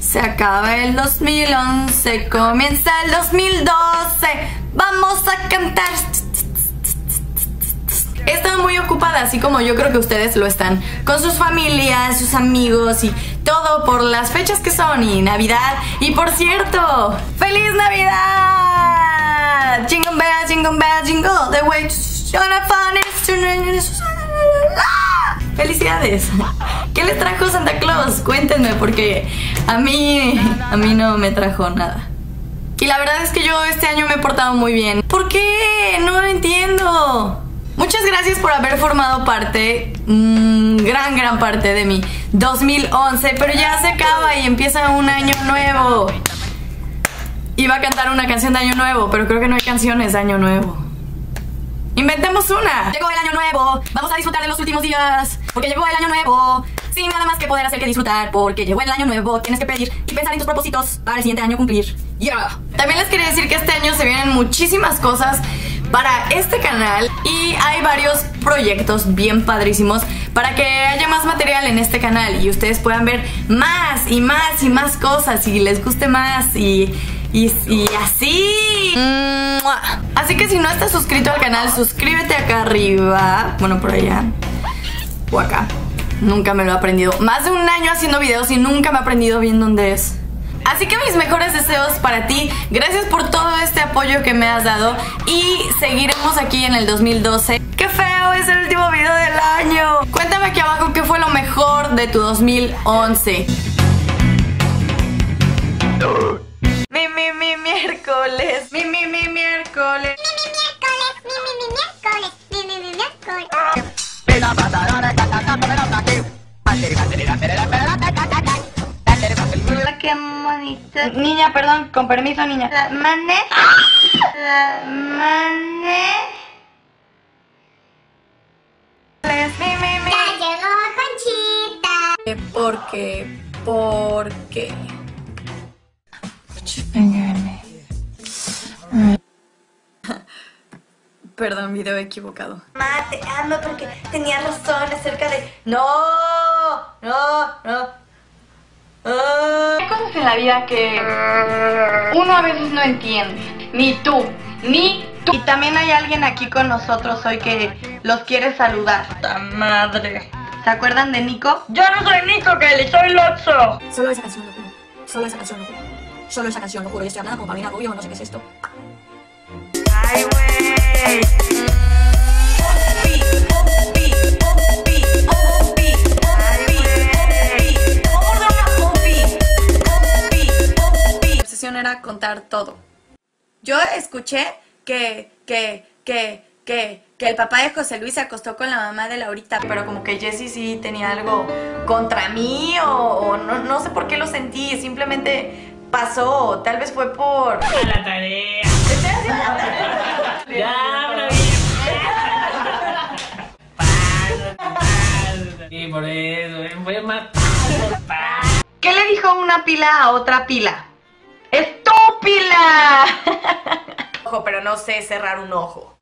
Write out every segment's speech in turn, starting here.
Se acaba el 2011, comienza el 2012. Vamos a cantar. He estado muy ocupada, así como yo creo que ustedes lo están, con sus familias, sus amigos y todo por las fechas que son y Navidad. Y por cierto, ¡feliz Navidad! Jingle bell, jingle the way. ¡Felicidades! ¿Qué les trajo Santa Claus? Cuéntenme, porque a mí no me trajo nada. Y la verdad es que yo este año me he portado muy bien. ¿Por qué? No lo entiendo. Muchas gracias por haber formado parte, gran parte de mi 2011, pero ya se acaba y empieza un año nuevo. Iba a cantar una canción de año nuevo, pero creo que no hay canciones de año nuevo. ¡Inventemos una! Llegó el año nuevo, vamos a disfrutar de los últimos días, porque llegó el año nuevo. Sin nada más que poder hacer que disfrutar, porque llegó el año nuevo. Tienes que pedir y pensar en tus propósitos para el siguiente año cumplir. ¡Yeah! También les quería decir que este año se vienen muchísimas cosas para este canal y hay varios proyectos bien padrísimos para que haya más material en este canal y ustedes puedan ver más y más y más cosas y les guste más y así. Así que si no estás suscrito al canal, suscríbete acá arriba. Bueno, por allá o acá. Nunca me lo he aprendido. Más de un año haciendo videos y nunca me he aprendido bien dónde es. Así que mis mejores deseos para ti. Gracias por todo este apoyo que me has dado. Y seguiremos aquí en el 2012. ¡Qué feo! Es el último video del año. Cuéntame aquí abajo qué fue lo mejor de tu 2011. Mi miércoles. Mi miércoles. Hola, qué bonita. Niña, perdón, con permiso, niña. Mane. Ya llegó Conchita. ¿Por qué? Perdón, video equivocado. Mamá, te amo porque tenía razón acerca de... No. Hay cosas en la vida que uno a veces no entiende. Ni tú. Y también hay alguien aquí con nosotros hoy que los quiere saludar. ¡Ta madre! ¿Se acuerdan de Nico? ¡Yo no soy Nico, Kelly! ¡Soy Lotso! Solo esa canción, lo juro. Solo esa canción, lo juro. Solo esa canción, lo juro. Yo estoy hablando con Paulina Rubio, no sé qué es esto. ¡Ay, güey! Mi obsesión era contar todo. Yo escuché que el papá de José Luis se acostó con la mamá de Laurita, pero como que Jessie sí tenía algo contra mí o no sé por qué lo sentí, simplemente pasó, tal vez fue por... A la tarea. Estoy haciendo la tarea. Ya, habla bien. Y por eso, voy a matar. ¿Qué le dijo una pila a otra pila? ¡Estúpila! Ojo, pero no sé cerrar un ojo.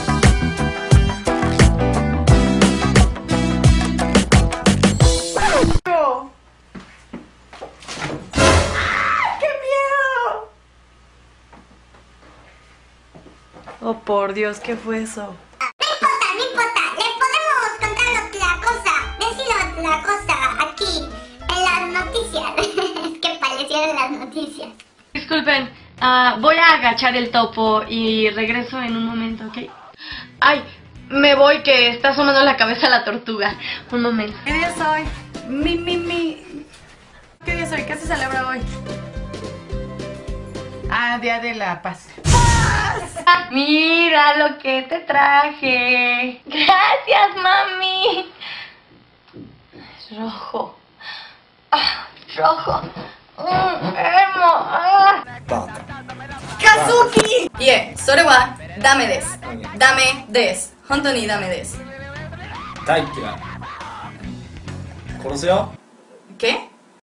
¡Qué miedo! Oh, por Dios, ¿qué fue eso? No importa. Le podemos contar la cosa. Decirlo la cosa aquí, en las noticias. ¿Qué parecieron las noticias? Disculpen, voy a agachar el topo y regreso en un momento, ¿ok? Ay, me voy que está asomando la cabeza la tortuga. Un momento. ¿Qué día soy? ¿Qué día soy? ¿Qué se celebra hoy? Ah, Día de la Paz. Mira lo que te traje. Gracias, mami. Es rojo. Rojo. Kazuki! Sore wa dame desu. Dame desu. Hontou ni dame desu. 大嫌い殺すよ ¿Qué?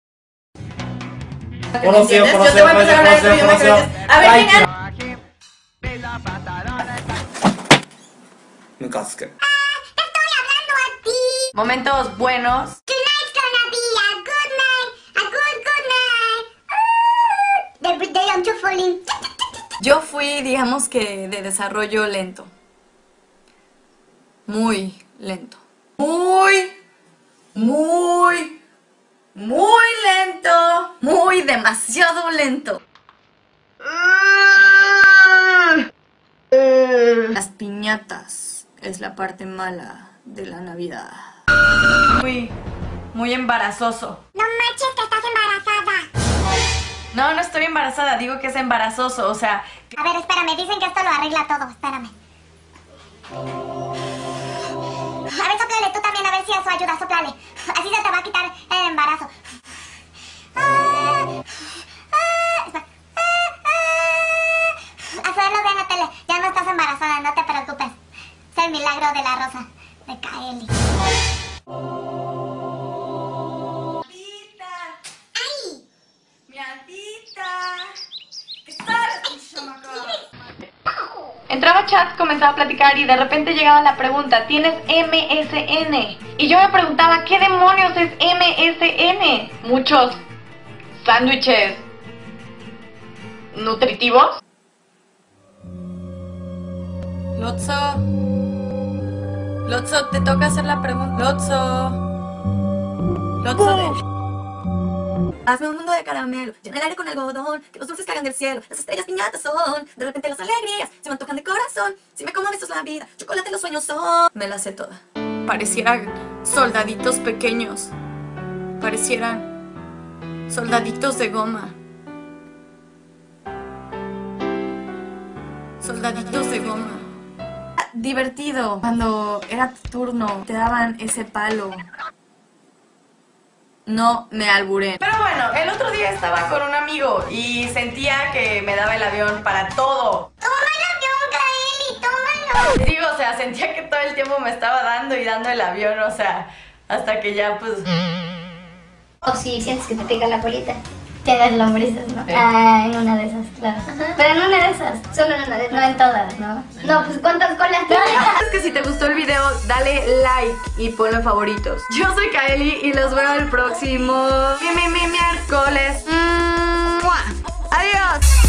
Conozco, Yo te voy a empezar a hablar de tu idioma que entiendes. A ver, venga. ムカつく Estoy hablando a ti. Momentos buenos. Tonight's gonna be a good night. A good night. Piolín. Yo fui, digamos que, de desarrollo lento. Muy lento. Muy lento. Muy demasiado lento. Las piñatas es la parte mala de la Navidad. Muy embarazoso. No manches que estás embarazada. No estoy embarazada, digo que es embarazoso, o sea... A ver, espérame, dicen que esto lo arregla todo, espérame. A ver, soplale tú también, a ver si eso ayuda, soplale. Así se te va a quitar el embarazo. Hacerlo bien la tele, ya no estás embarazada, no te preocupes. Es el milagro de la rosa de Kaeli. ¡Ay! ¡Mi altita! ¿Qué sabes, chamaca? Entraba a chat, comenzaba a platicar y de repente llegaba la pregunta, ¿tienes MSN? Y yo me preguntaba, ¿qué demonios es MSN? Muchos sándwiches nutritivos. Lotso, te toca hacer la pregunta. Lotso. Hazme un mundo de caramelo, llena el aire con algodón, que los dulces caigan del cielo, las estrellas piñatas son, de repente las alegrías se me antojan de corazón, si me como besos la vida, chocolate los sueños son. Me la sé toda. Parecieran soldaditos pequeños, parecieran soldaditos de goma. Soldaditos de goma. Divertido, cuando era tu turno, te daban ese palo. No me alburé. Pero bueno, el otro día estaba con un amigo y sentía que me daba el avión para todo. ¡Toma el avión, Kaeli! ¡Tómalo! Digo, o sea, sentía que todo el tiempo me estaba dando y dando el avión, o sea, hasta que ya pues... O si sientes que te pica la colita, tienes lombrices, ¿no? Ah, en una de esas, claro. Pero en una de esas, solo en una de esas, no en todas, ¿no? No, pues ¿cuántas colas tienes? Es que si te gustó el video, dale like y ponlo en favoritos. Yo soy Kaeli y los veo el próximo miércoles. ¡Mua! ¡Adiós!